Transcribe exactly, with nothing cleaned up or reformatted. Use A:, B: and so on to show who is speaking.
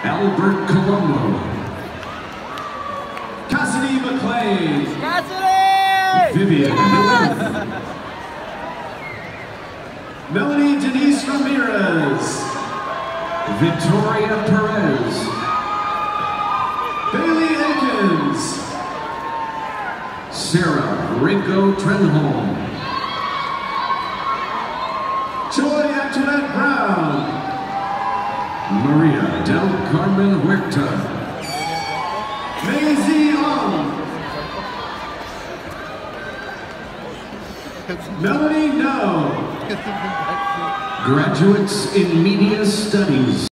A: Albert Colombo. Cassidy McLean.
B: Cassidy!
A: Vivian Newman. Melanie Denise Ramirez. Victoria Perez. Bailey Akins. Sarah Ringo Trenholm. Joy Antoinette Brown. Maria Del Carmen Huerta. Maisie Ong. Melanie No. Graduates in Media Studies.